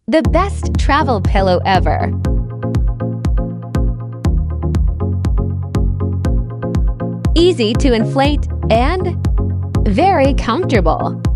The best travel pillow ever. Easy to inflate and very comfortable.